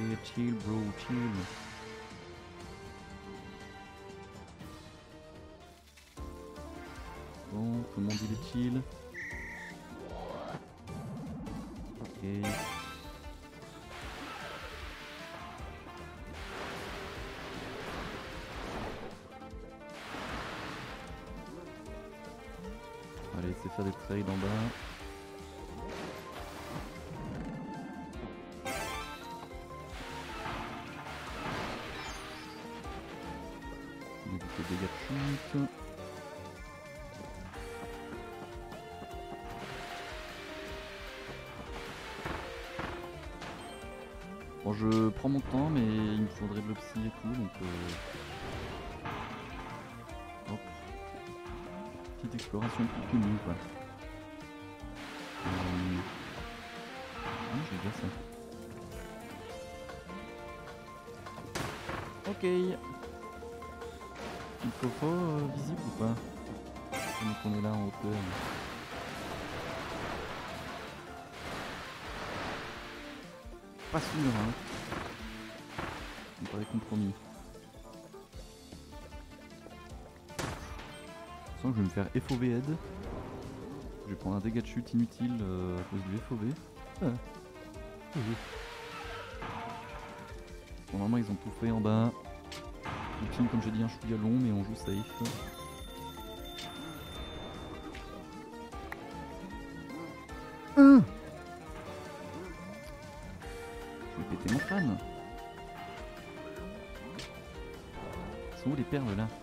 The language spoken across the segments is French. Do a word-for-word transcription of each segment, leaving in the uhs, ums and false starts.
Ok, chill bro, chill. Bon, tout le monde il est chill. Ok. On va laisser faire des trades en bas. On évite les dégâts de chute. Bon, je prends mon temps, mais il me faudrait de l'opsie et tout, donc euh... hop. Petite exploration plus connue, quoi. Euh... Ah, je vais dire ça. Ok. Il faut faux euh, visible ou pas? Donc on est là en hauteur. Pas sûr, hein. On paraît compromis. Je sens que je vais me faire F O V head. Je vais prendre un dégât de chute inutile euh, à cause du F O V. Ah. Oui. Bon, normalement ils ont tout fait en bas. Le team, comme j'ai dit, un chouïa long, mais on joue safe. Hum. Je vais péter mon crâne. Sont où les perles là?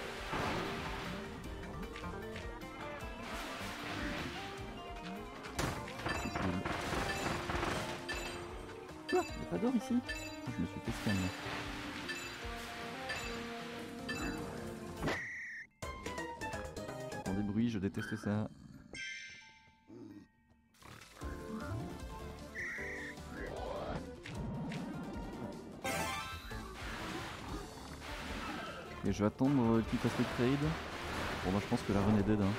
Quoi? Y'a pas d'or ici? Oh, je me suis fait scan là. J'entends des bruits, je déteste ça. Et je vais attendre qu'il fasse le trade. Bon bah je pense que la run est dead hein.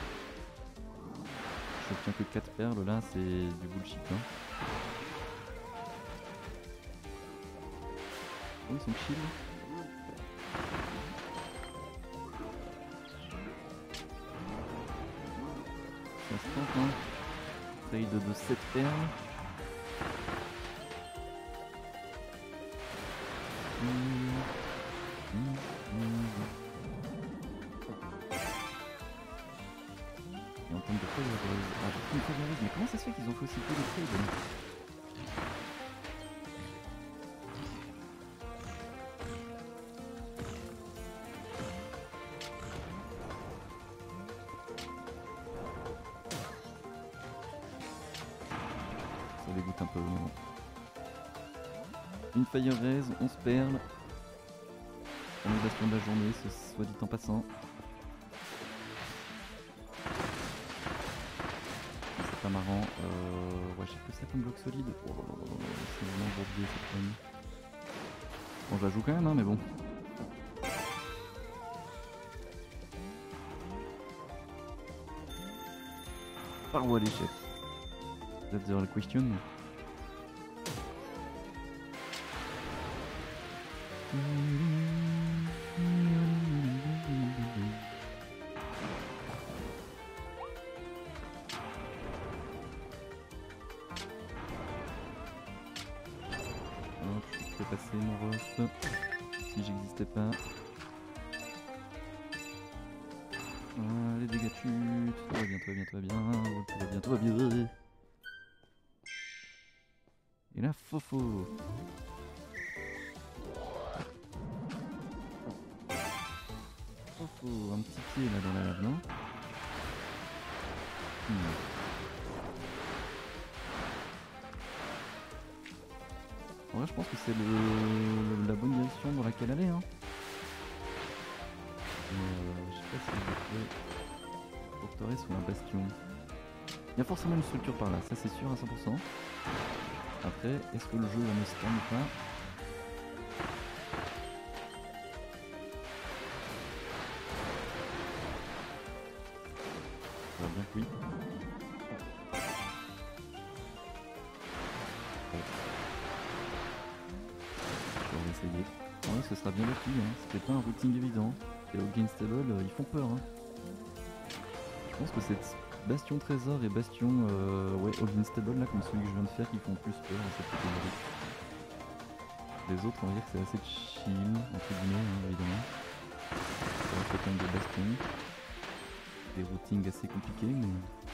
Je obtiens que quatre perles là, c'est du bullshit hein. Oh ils sont chill. Ça se tente hein. Trade de sept perles. Mmh. Mmh. Et en termes de feuilles, ah, j'ai pris une feuille mais comment ça se fait qu'ils ont fait aussi peu de trades? Ça dégoûte un peu. Une fire raise, onze perles. Annulation de la journée, ce soit dit en passant. C'est pas marrant. Euh... Ouais, j'ai que ça comme bloc solide. Oh, c'est vraiment bourbier cette run. Bon, je la joue quand même, hein, mais bon. Par où aller, chef? That's the real question. Hop, je peux passer mon rough si j'existais pas. Ah, les dégâts de chute, tout va bien, tout va bien, tout va bien, tout va bien, tout va bien. Et là, fofo. Fofo, un petit pied là dans la lave, non? hmm. En vrai, je pense que c'est le... la bonne direction dans laquelle aller, hein. Mais euh, je sais pas si je vais trouver forteresse ou un bastion. Il y a forcément une structure par là, ça c'est sûr à cent pour cent. Après, est-ce que le jeu va me scan ou pas? Ça va bien que oui. ça y est. Ouais, ce sera bien battu, hein. C'était pas un routing évident. Et au Gainstable, euh, ils font peur. Hein. Je pense que c'est Bastion Trésor et Bastion euh, ouais, All Instable, là, comme celui que je viens de faire, qui font plus peur à cette catégorie. Les autres, on va dire que c'est assez chill, entre guillemets, hein, évidemment. Ça reste quand même des bastions. Des routings assez compliqués, mais...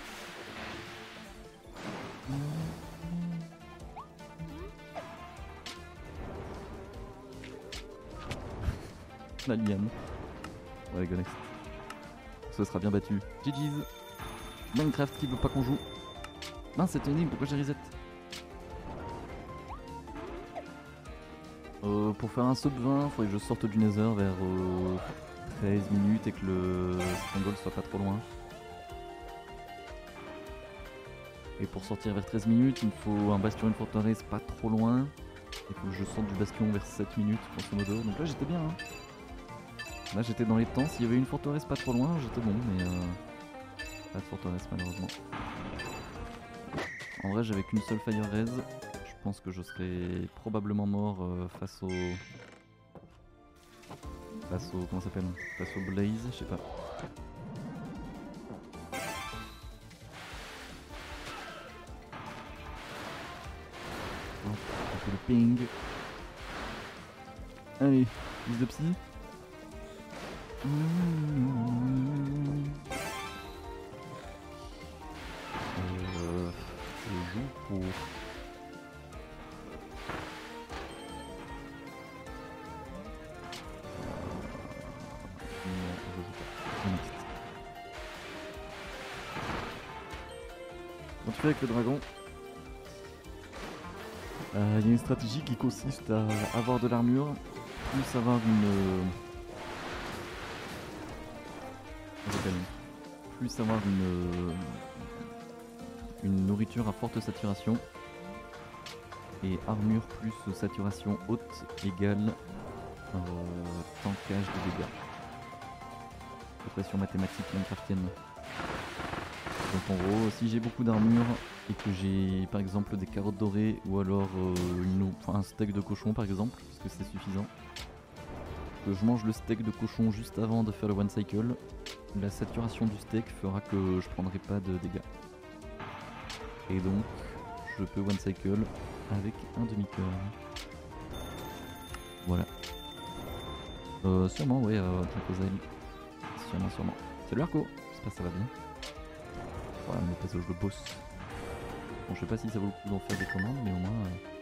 La liane. Ouais, go next. Ce sera bien battu. G G's. Minecraft qui veut pas qu'on joue. Mince, c'est énigme, pourquoi j'ai reset? euh, Pour faire un sub vingt, faudrait que je sorte du Nether vers euh, treize minutes et que le Strangle soit pas trop loin. Et pour sortir vers treize minutes, il me faut un bastion et une forteresse pas trop loin. Il faut que je sorte du bastion vers sept minutes, grosso modo. Donc là j'étais bien. Hein. Là j'étais dans les temps. S'il y avait une forteresse pas trop loin, j'étais bon. Mais euh, pas de forteresse malheureusement. En vrai, j'avais qu'une seule fire raise. Je pense que je serais probablement mort euh, face au. Face au. Comment ça s'appelle? Face au Blaze, je sais pas. Le ping. Allez, plus de psy. Mmh. Euh, je joue pour. Non, je joue pas. Mixte. Quand tu fais avec le dragon, il euh, y a une stratégie qui consiste à avoir de l'armure, plus avoir une... Euh, plus avoir une, euh, une nourriture à forte saturation, et armure plus saturation haute égale euh, tankage de dégâts. Équation mathématique minecraftienne. Donc en gros, si j'ai beaucoup d'armure et que j'ai par exemple des carottes dorées ou alors euh, une, enfin, un steak de cochon par exemple, parce que c'est suffisant, que je mange le steak de cochon juste avant de faire le one cycle, la saturation du steak fera que je prendrai pas de dégâts. Et donc, je peux one cycle avec un demi-cœur. Voilà. Euh, sûrement, ouais, euh, Dracozail. Sûrement, sûrement. Salut Arco, j'espère que ça va bien. Voilà, mon passage de boss. Bon, je sais pas si ça vaut le coup d'en faire des commandes, mais au moins... Euh